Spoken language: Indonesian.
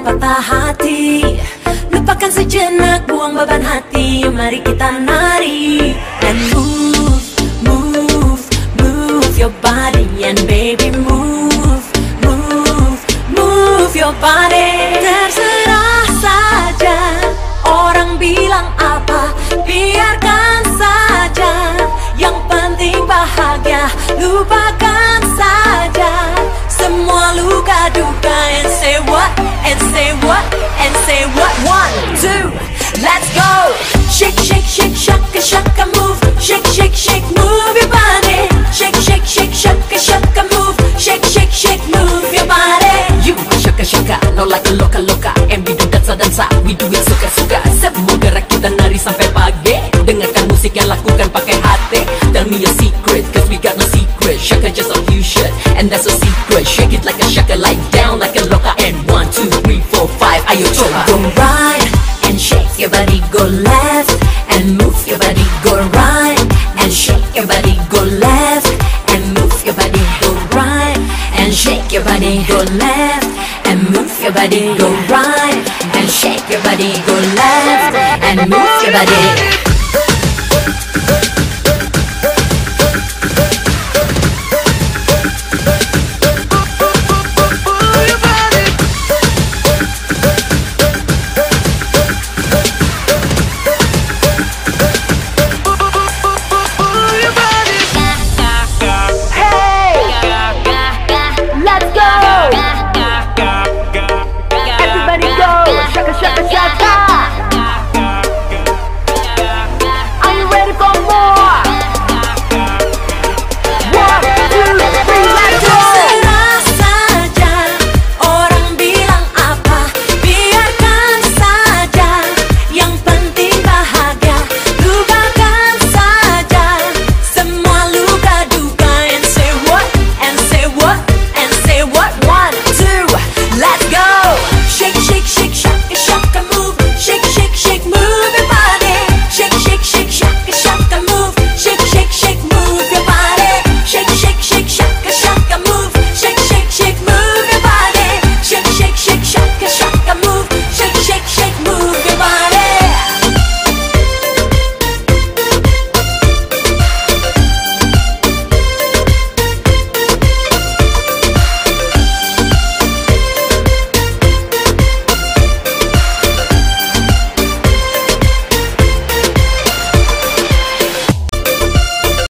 patah hati. Lupakan sejenak, buang beban hati. Mari kita nari and move, move, move your body. And baby move, move, move your body. Terserah saja orang bilang apa, biarkan saja. Yang penting bahagia, lupakan saja semua luka duka. And say what, and say what, and say what. 1, 2, let's go. Shake, shake, shake, shaka, shaka, move. Shake, shake, shake, move your body. Shake, shake, shake, shaka, shaka, move. Shake, shake, shake, move your body. You shaka, shaka, no like a loca, loca. And we do dansa, we do it suka, suka. Semua gerak kita nari sampai pagi. Dengarkan musik yang lakukan pakai hati. Tell me your secret, cause we got no secret. Shaka just a few shit, and that's a secret. Shake it like a shaka, like down like a loca. And 1, 2, 3, 4, 5, ayo coba. Go right and shake your body, go left and move your body. Go right and shake your body, go left and move your body. Go right and shake your body, go left and move your body. Go right and shake your body, go left and move your body.